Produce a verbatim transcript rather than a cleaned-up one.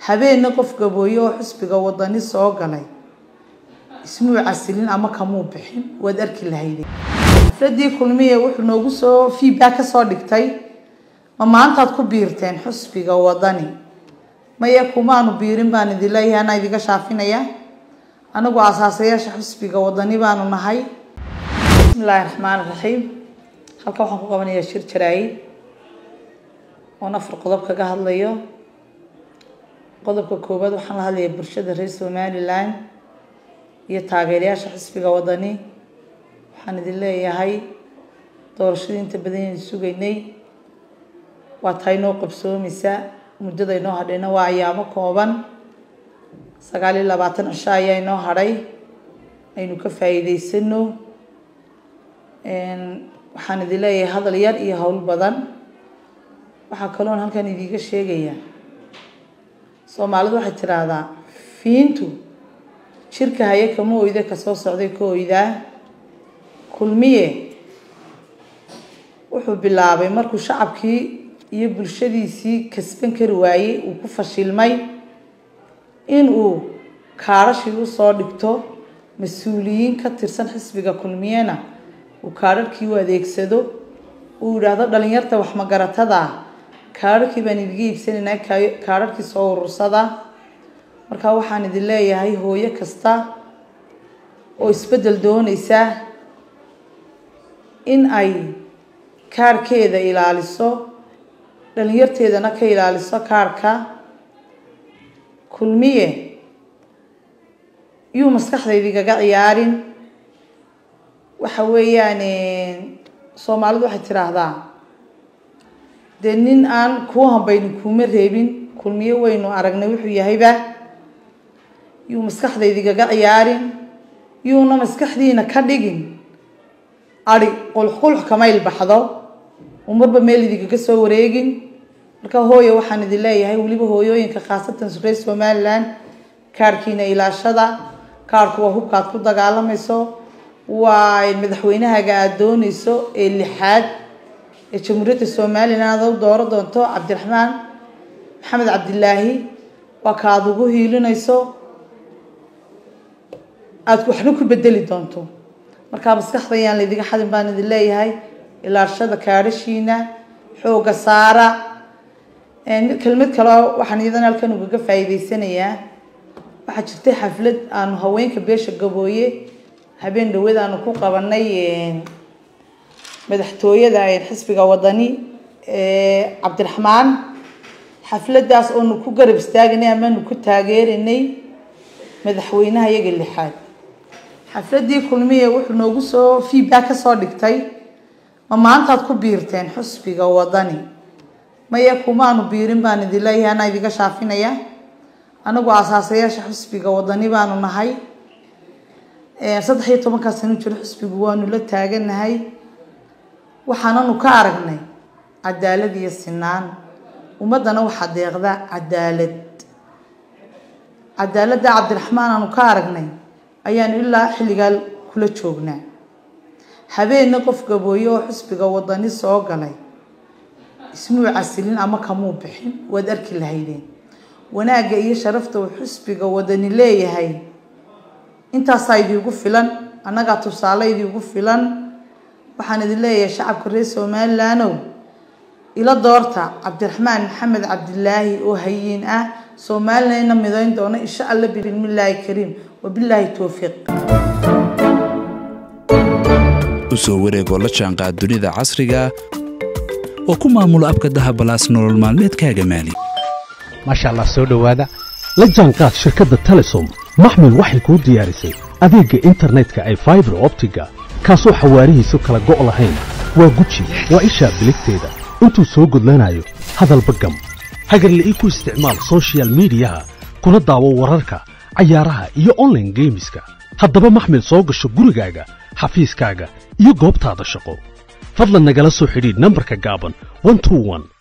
habeenna qof gabooyo oo xisbiga wadani soo galay ismuu casilin ama kamuu bixin wad arki lahayd fadii kulmiye wuxuu noogu soo feedback ka soo dhigtay ma maantaad ku biirteen xisbiga wadani maya kumaanu biirin baan idin leeyahay ana idiga shaafinaya anagu asaasayaasha xisbiga wadani baanu nahay bismillaahir rahmaanir rahiim halka waxaan ku qabanayaa shir jaraa'id oo nafar qodob kaga hadlayo qodobka koobaad waxaan la hadlayaa bulshada reer Somaliland iyo taageerayaasha xisbiga wadani waxaan idin leeyahay doorashada inta badan ee sugaynay waa tahay noo qabsoomisa muddada inoo hadhayna waa ayaamo kooban sagaal iyo labaatan cisho ayaa inoo hadhay aynu ka faa'iideysano een waxaan idin leeyahay hadal yar iyo hawl badan waxa kale oo halkan idiga sheegaya Soomaalidu waxay tiraahdaa fiintu shirka haya kama ooyda ka soo socday ka ooyda kulmiye wuxuu bilaabay markuu shacabkii iyo bulshadiisii kasban kari waayay uu ku fashilmay in uu kaarashi u soo dhigto mas'uuliyiin ka tirsan xisbiga kulmiyana uu kaararkii u adeegsado uu yiraahdo dhalinyarta wax magaratada kaararkii baan idiga iibsanaynaa kaararkii soo urursada marka waxaan idin leeyahay hooyo kasta oo isbedel doonaysa in ay kaarkeeda ilaaliso dhalinyarteedana ka ilaaliso kaarka kulmiye yuu maskaxdayda igaga ciyaarin waxa weeyaan Soomaalidu waxay tiraahdaa de nin aan ku hambaynin kuma reebin kulmiye waynu aragnay wuxuu yahayba yuu maskaxdayda igaga ciyaarin yuuna maskaxdiina ka dhigin ari qulqulx kama ilbaxdo umarba meel idiga soo wareegin marka hooyo waxaan idin leeyahay waliba hooyooyinka khaasatan reer Somaliland kaarkiina ilaashada kaarku waa hubkaad ku dagaalamayso waa madaxweynaha aad doonayso ee lixaad ee jamhuuriyadda Soomaaliland oo dooro doonto Cabdiraxmaan Maxamed Cabdilaahi waa kaad ugu hiilinayso aad waxna ku bedeli doonto marka maskaxdayaan idiga xadin baan idin leeyahay ilaashada kaarashiina xooga saara een kelmad kale waxaan idan halkan uga faa'iideysanayaa waxa jirtay xaflad aan haweenka beesha gabooye habeen dhaweed aan ku qabanay madaxtooyada ee xisbiga wadani ee Cabdiraxmaan xafladaas oo ku garab istaagnay ama ku taageerinay madaxweynaha iyaga lixaad xafladii kulmiye wuxuu noogu soo feedback ka soo dhigtay ma maantaad ku biirteen xisbiga wadani maya kumaanu biirin baan idin leeyahay ana idiga shaafinaya anagu asaasayaasha xisbiga wadani baanu nahay ee saddex iyo toban ka sano jiro xisbigu waanu la taaganahay waxaananu ka aragnay cadaalad iyo sinaan ummadana waxa deeqda cadaalad cadaaladda Cabdiraxmaan aanu ka aragnay ayaan ilaa xilligaal kula joognaa habeenna qof gabooyo oo xisbiga wadani soo galay ismuu casilin ama kamuu bixin wad arki lahaydeen wanaaga iyo sharafta uu xisbiga wadani leeyahay intaas ay idigu filan anaga tusaale idigu filan waxaan idin leeyahay shacabka reer Somaliland ila doorta Cabdiraxmaan Maxamed Cabdilaahi oo hayin ah Somaliland midayn doona insha Allah bismillaahi kariim wabillahi tawfiiq usoo wareego la jaanqaad dunida casriga oo ku maamula abka dahab plus nolol maalmeedkaaga maali masha Allah soo dhawaada la jaanqaad shirkadda Telesom maxmil waxay ku diyaarisay adeegga internetka ay fiber optiga kaasoo xawaarihiisu kala go' lahayn waa guji waa isha biligteeda intuu soo gudlanayo hadalba gam hagarlii ku isticmaal social media kuna daawo wararka ciyaaraha iyo online gameska haddaba maxmil soo gasho gurigaaga xafiiskaaga iyo goobtaada shaqo fadlan nagala soo xidhiidh nambarka gaaban one two one